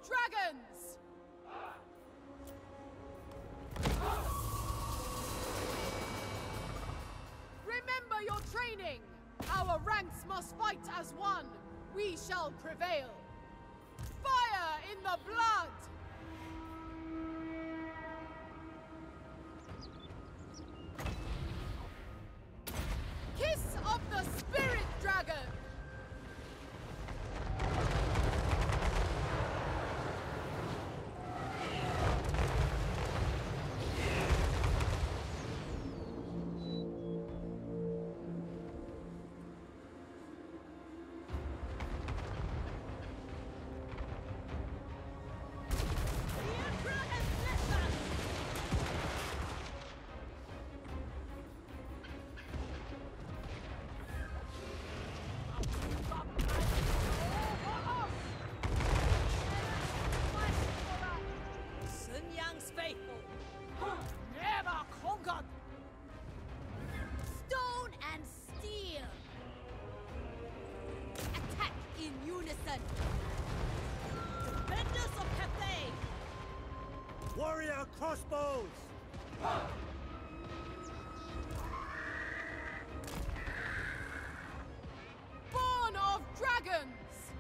dragons! Remember your training! Our ranks must fight as one. We shall prevail. Fire in the blood! Kiss of the Spirit Dragon! Warrior crossbows! Born of dragons!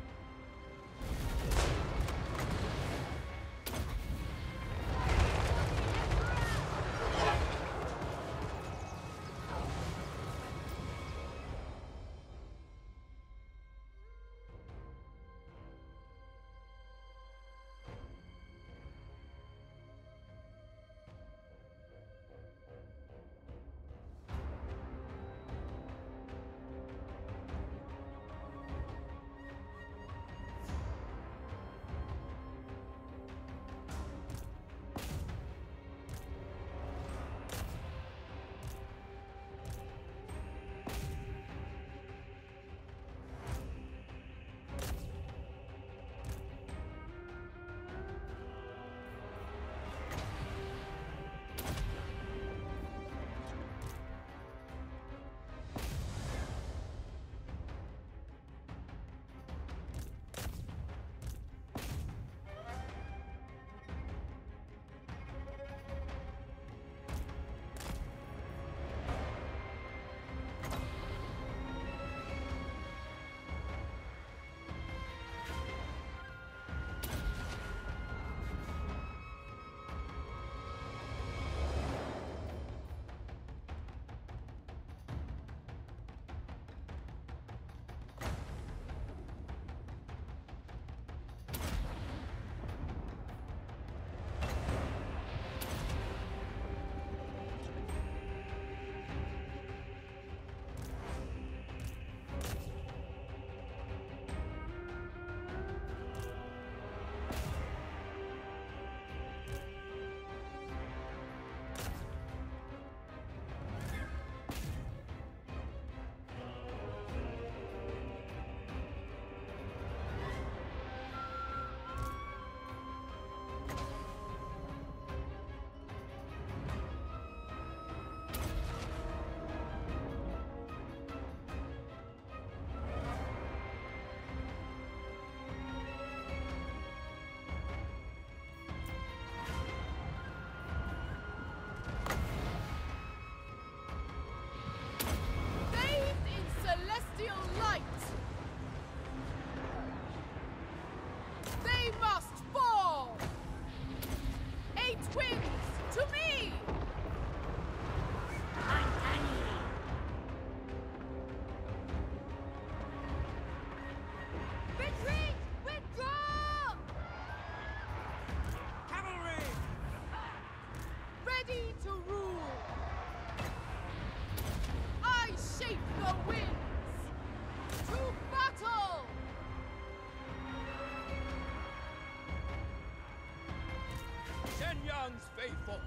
Faithful!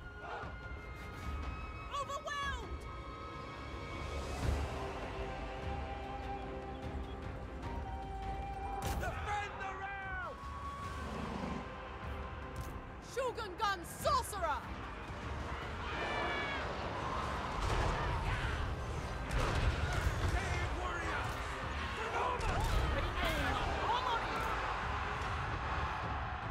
Overwhelmed! Defend the round! Shogun Gun Sorcerer! Brave warriors! Sonoma!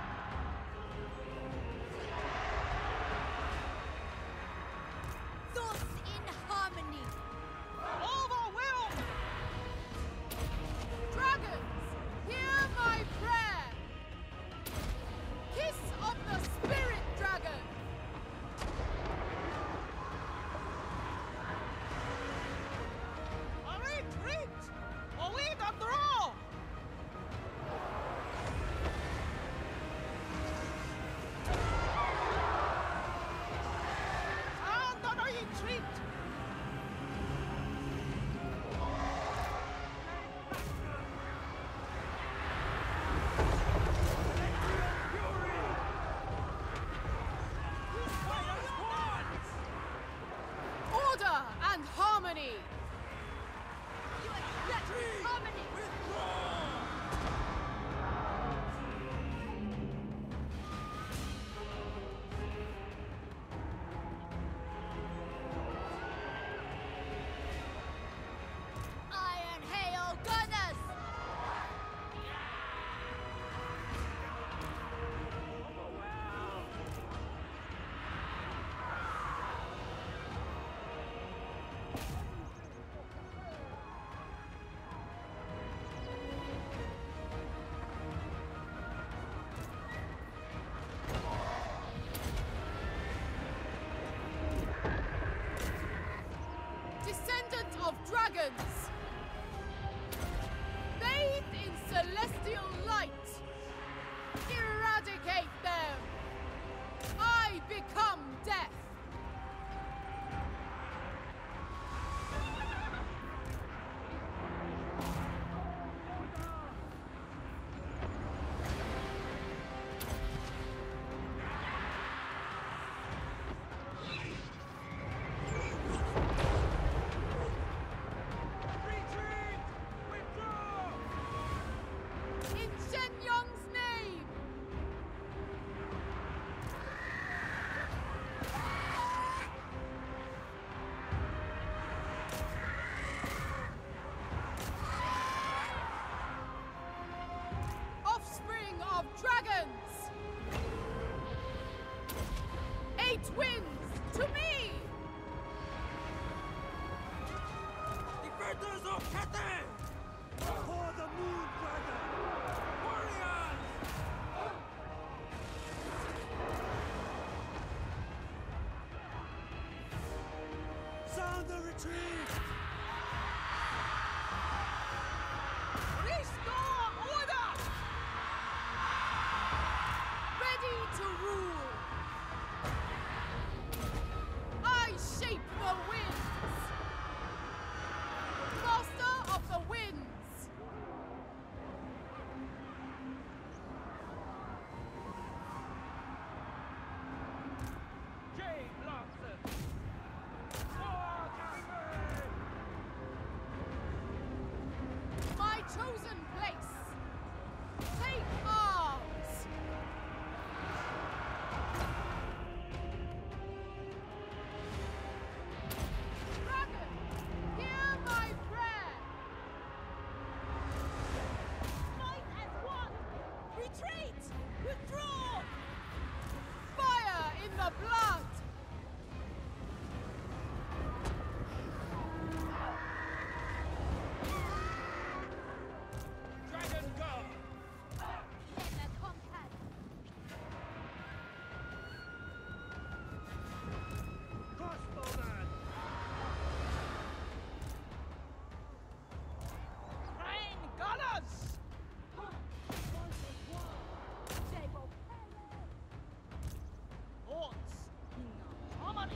become death. Retreat! Withdraw! In Shen Yong's name! Offspring of dragons! 8 winds to me! Defenders of Cathay! For the Moon Dragon! Warriors! Sound the retreat! Restore order! Ready to rule! I shape the winds! Master of the winds! Jade Lancers! For Cathay! My chosen place! Take arms! Dragon, hear my prayer! Fight as one! Retreat! Withdraw! Fire in the blood! Dragon Guard! Crossbowman! Rain Gunners! Horns in harmony!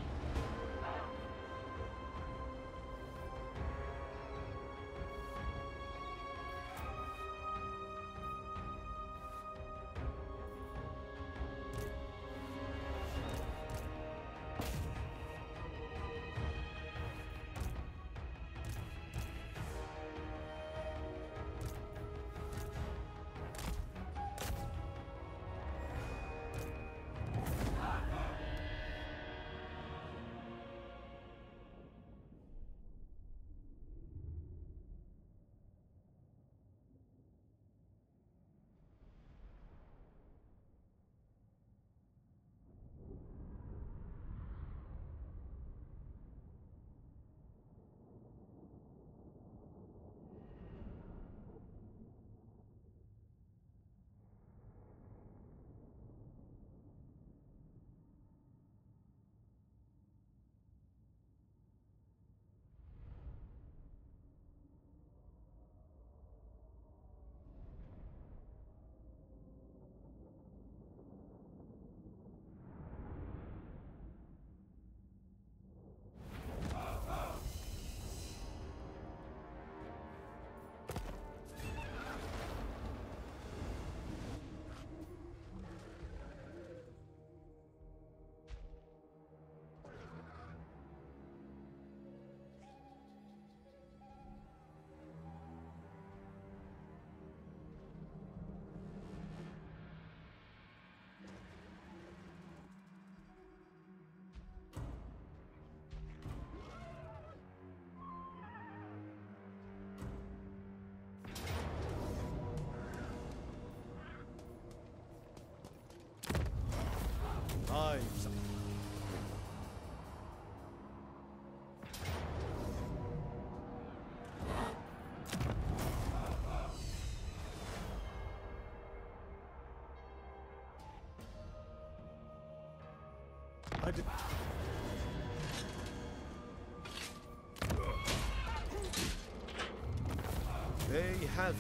Lives. I did. They have.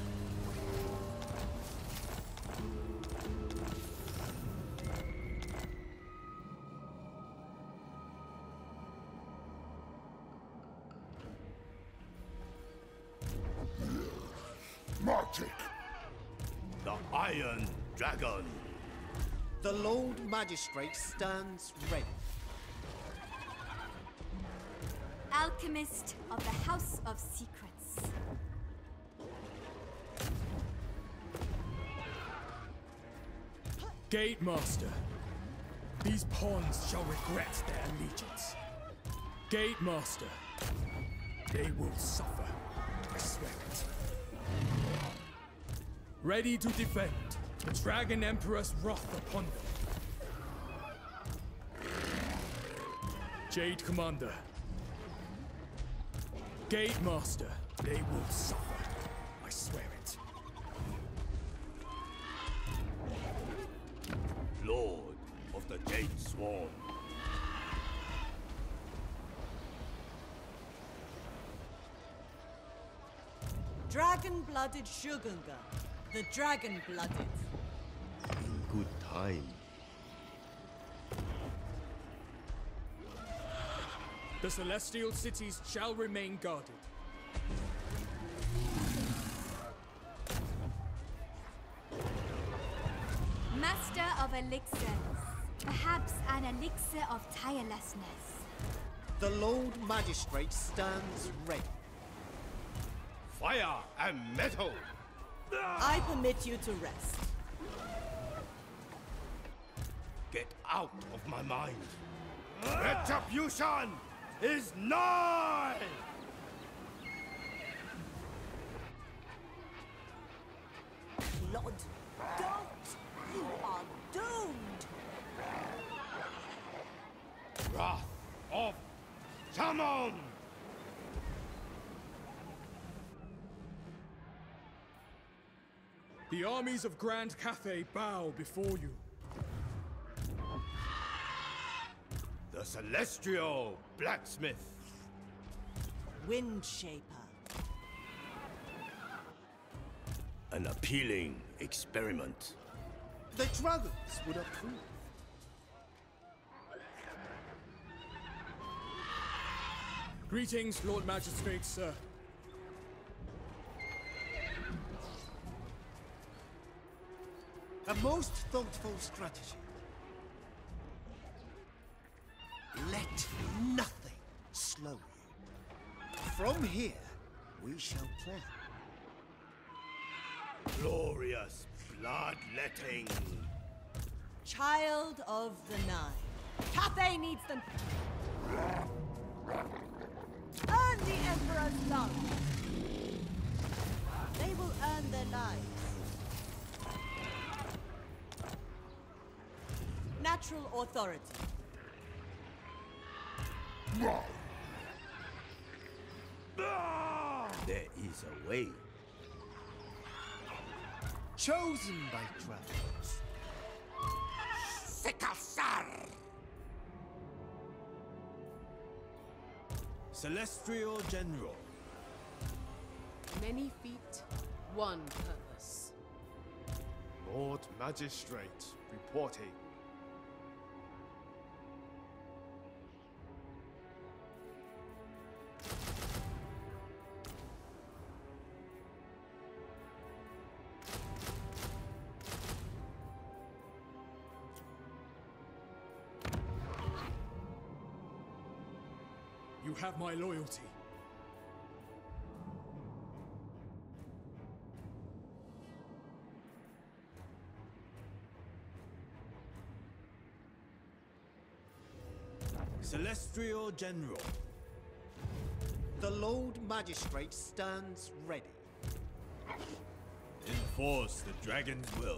Logic. The Iron Dragon. The Lord Magistrate stands ready. Alchemist of the House of Secrets. Gate Master. These pawns shall regret their allegiance. Gate Master. They will suffer. I swear it. Ready to defend. The Dragon Emperor's wrath upon them. Jade Commander. Gate Master. They will suffer. I swear it. Lord of the Jade Swarm. Dragon-blooded Shogunga. The dragon-blooded. In good time. The Celestial Cities shall remain guarded. Master of elixirs. Perhaps an elixir of tirelessness. The Lord Magistrate stands ready. Fire and metal. I permit you to rest. Get out of my mind. Retribution is nigh! Lord, don't! You are doomed! Wrath of Tamon! The armies of Grand Cathay bow before you. The Celestial Blacksmith. Windshaper. An appealing experiment. The dragons would approve. Greetings, Lord Magistrate, sir. A most thoughtful strategy. Let nothing slow you. From here, we shall plan. Glorious bloodletting. Child of the Nine. Cathay needs them. Earn the Emperor's love. They will earn their lives. Natural authority. There is a way. Chosen by travelers. Sekasar! Celestial General. Many feet, one purpose. Lord Magistrate reporting. You have my loyalty. Celestial General. The Lord Magistrate stands ready. Enforce the dragon's will.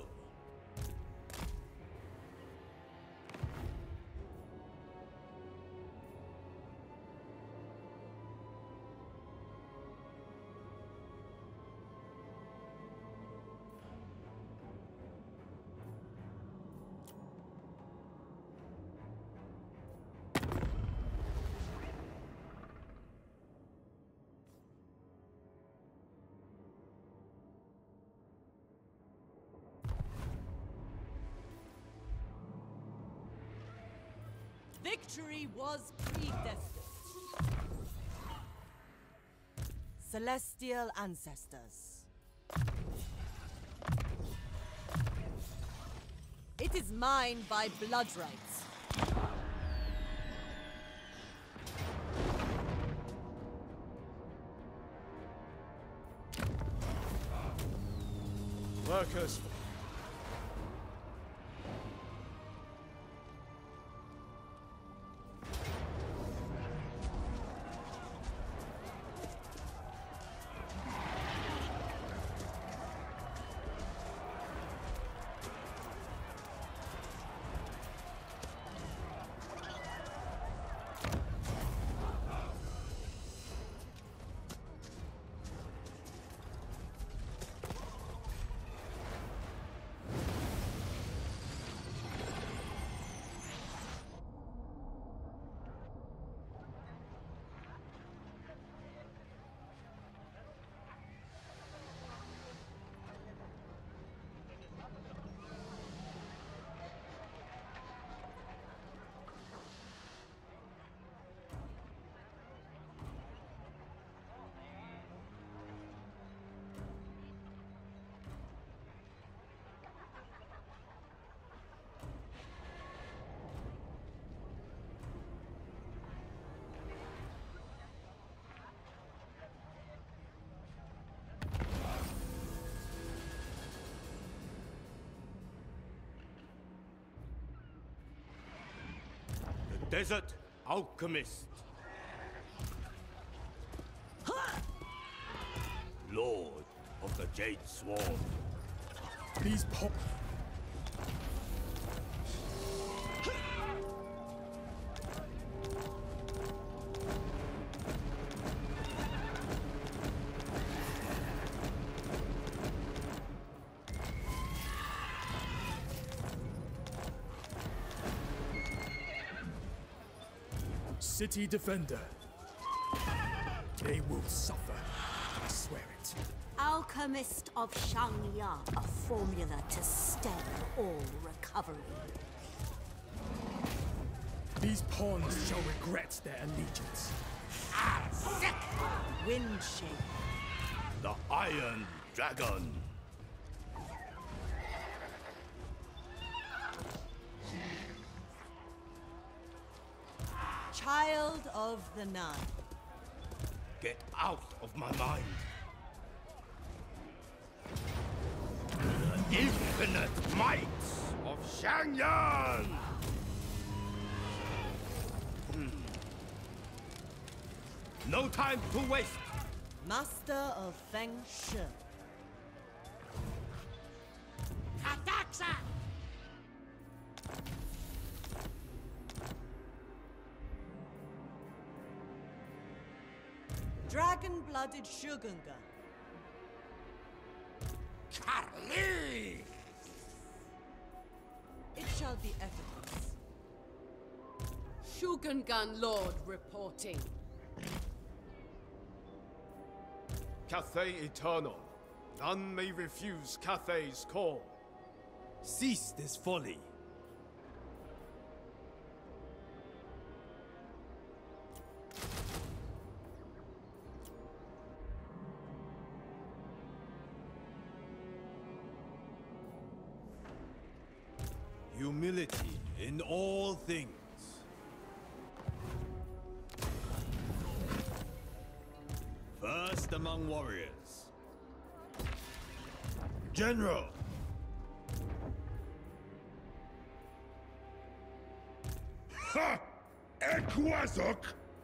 Victory was predestined. Celestial ancestors. It is mine by blood rights. Workers. Desert Alchemist. Lord of the Jade Sword. These pawns. City Defender. They will suffer. I swear it. Alchemist of Shangya, a formula to stem all recovery. These pawns shall regret their allegiance. Wind shape. The Iron Dragon. Child of the Nine. Get out of my mind. The infinite might of Shangyan! No time to waste. Master of Feng Shi. Ataxa! Dragon-blooded Shogunga. Charlie! It shall be effortless. Shugengan Lord reporting. Cathay Eternal. None may refuse Cathay's call. Cease this folly. Humility in all things. First among warriors. General! Ha! Ekwazok!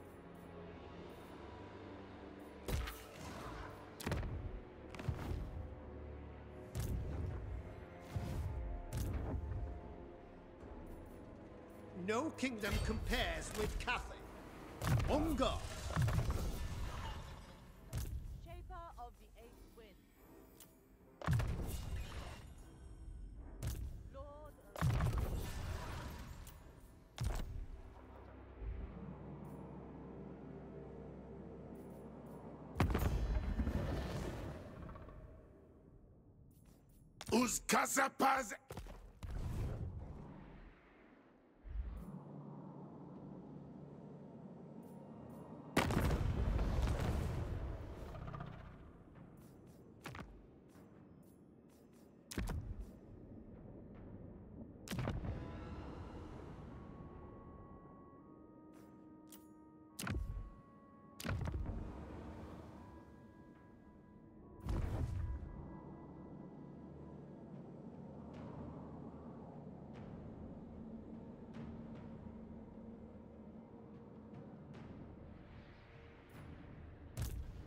No kingdom compares with Cathay. On guard. Shaper of the Eighth Wind. Lord of... Os caçapazes!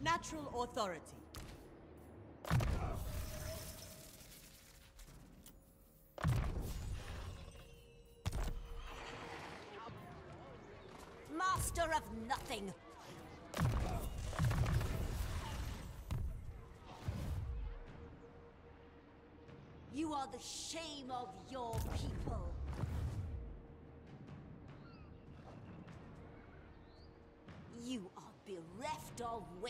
Natural authority. Master of nothing. You are the shame of your people. You are bereft of wit.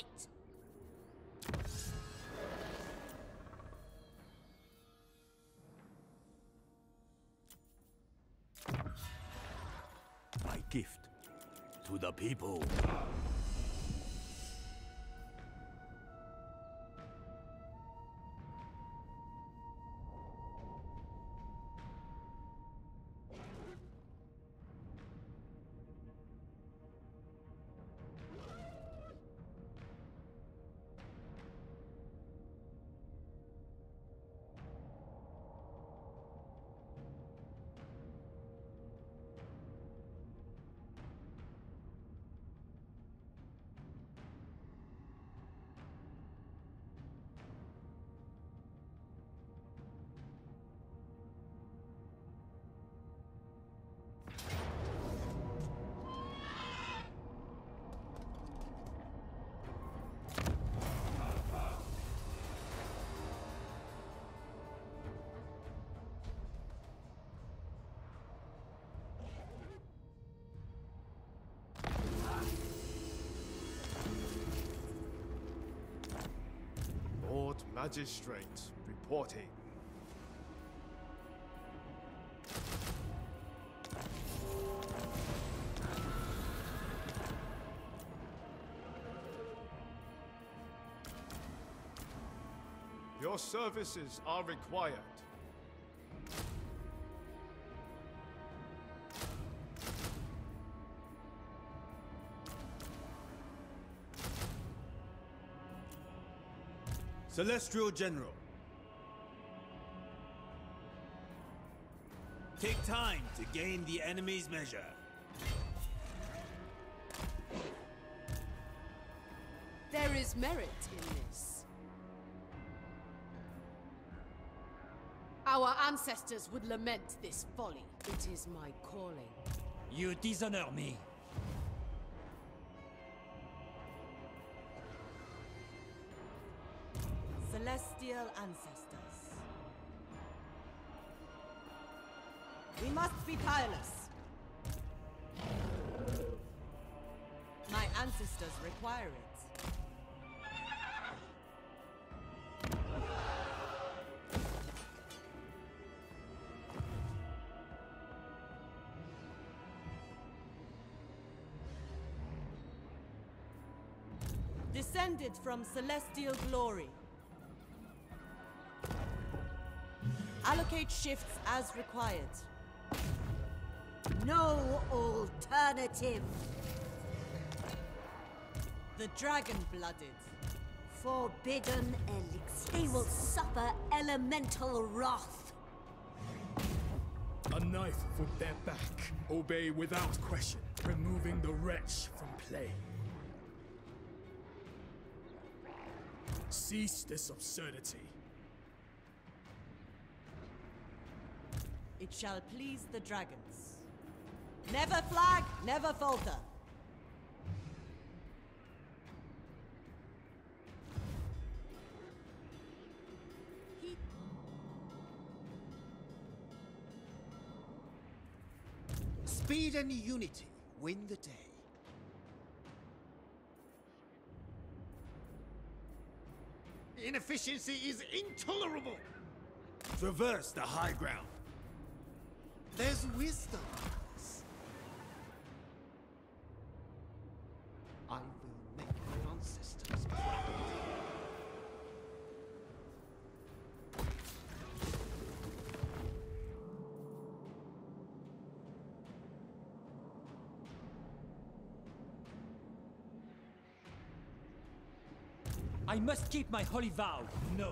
My gift to the people. Lord Magistrate reporting. Your services are required. Celestial General. Take time to gain the enemy's measure. There is merit in this. Our ancestors would lament this folly. It is my calling. You dishonor me. Celestial ancestors. We must be tireless. My ancestors require it. Descended from celestial glory. Allocate shifts as required. No alternative. The dragon-blooded. Forbidden elixir. They will suffer elemental wrath. A knife for their back. Obey without question, removing the wretch from play. Cease this absurdity. It shall please the dragons. Never flag, never falter. Speed and unity win the day. Inefficiency is intolerable! Traverse the high ground. There's wisdom in this. I will make my ancestors proud. I must keep my holy vow. No.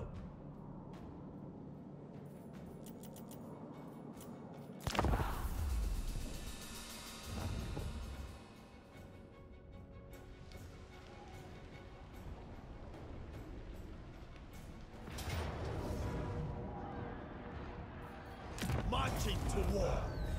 to war.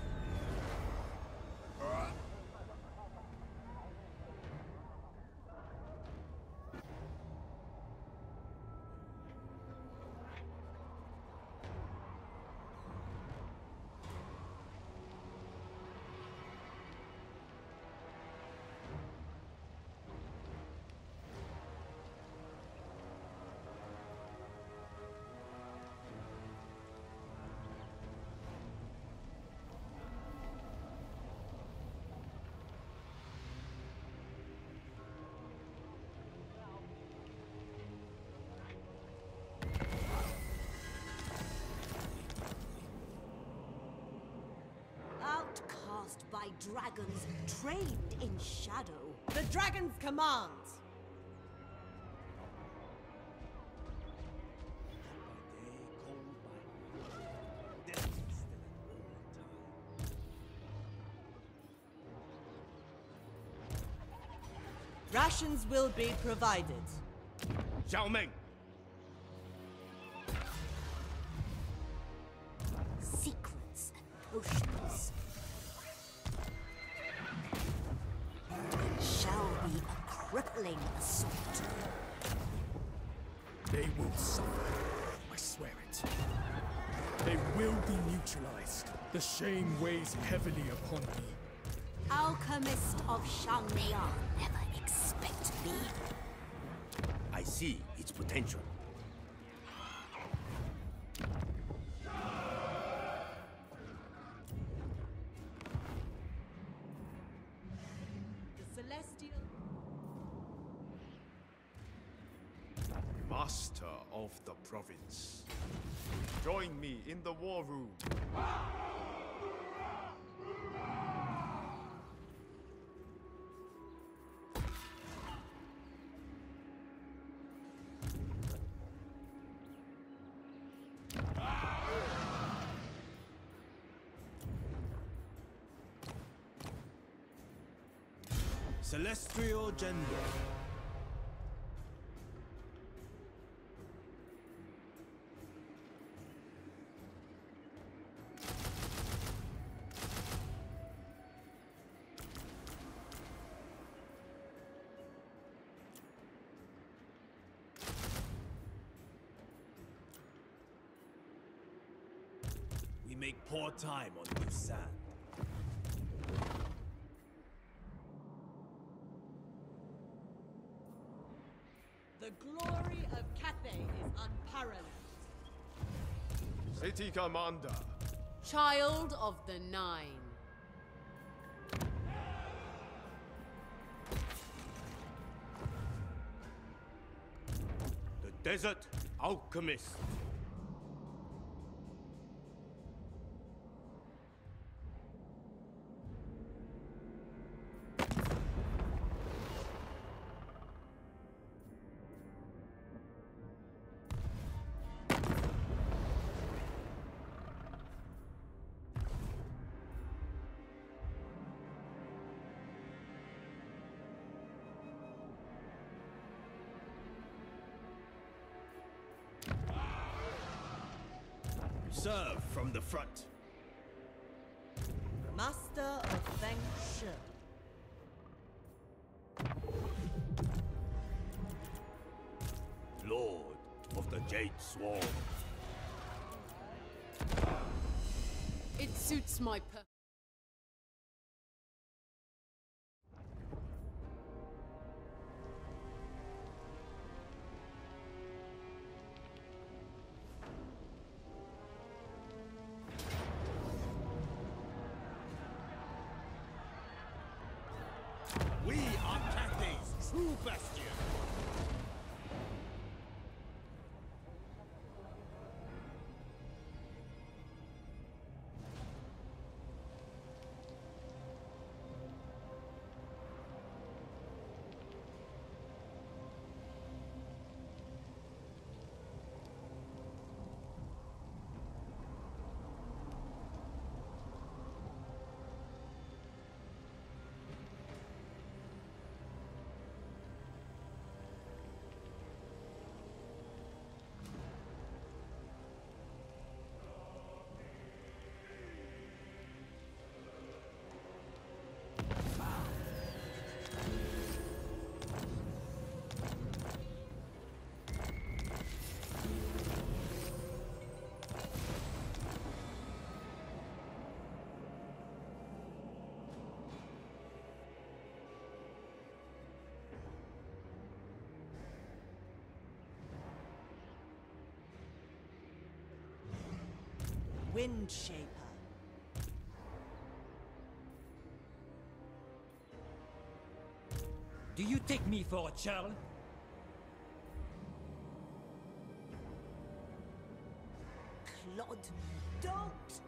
Outcast by dragons trained in shadow. The dragon's command! Rations will be provided. Xiao Meng! Secrets and potions. It shall be a crippling assault. They will suffer. I swear it. They will be neutralized. The shame weighs heavily upon me. Alchemist of Shangya, never expect me. I see its potential. The celestial... Master of the province. Join me in the war room. Celestial General. We make poor time on loose sand. The glory of Cathay is unparalleled. City Commander. Child of the Nine. The Desert Alchemist. Serve from the front. Master of Feng Shi. Lord of the Jade Swarm. It suits my purpose. We are Cathay's true bastion. Wind Shaper. Do you take me for a child? Clod, don't